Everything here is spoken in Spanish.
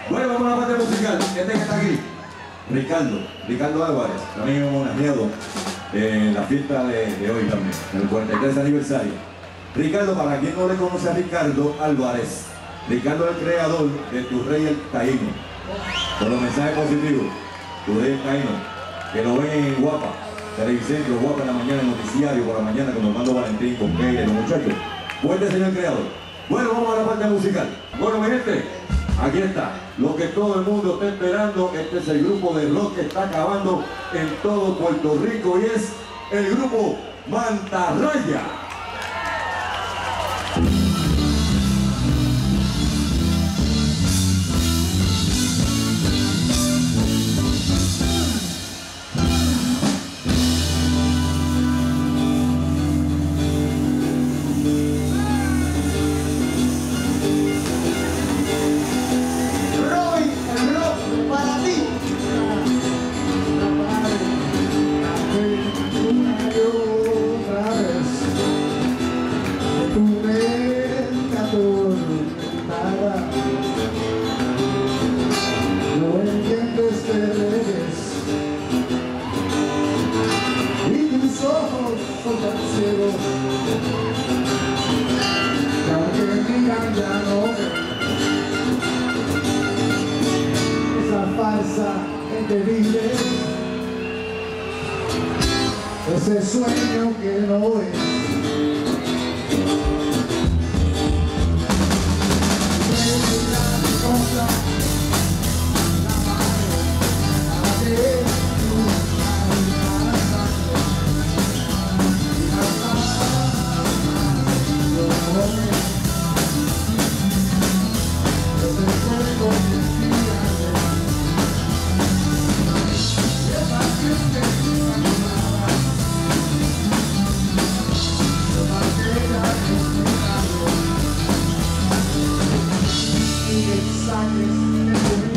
Bueno, vamos a la parte musical. Este que está aquí, Ricardo Álvarez, también hemos homenajeado en la fiesta de hoy también, en el 43 aniversario. Ricardo, para quien no le conoce a Ricardo Álvarez, Ricardo es el creador de Tu Rey el Taíno, con los mensajes positivos. Tu Rey el Taíno, que lo ven en Guapa, Televicentro, Guapa en la mañana, en noticiario por la mañana con Normando Valentín, con Keira, los muchachos. Fuerte señor creador. Bueno, vamos a la parte musical. Bueno, mi gente, aquí está, lo que todo el mundo está esperando. Este es el grupo de rock que está acabando en todo Puerto Rico y es el grupo Mantarraya. Ese sueño que no es. Silence.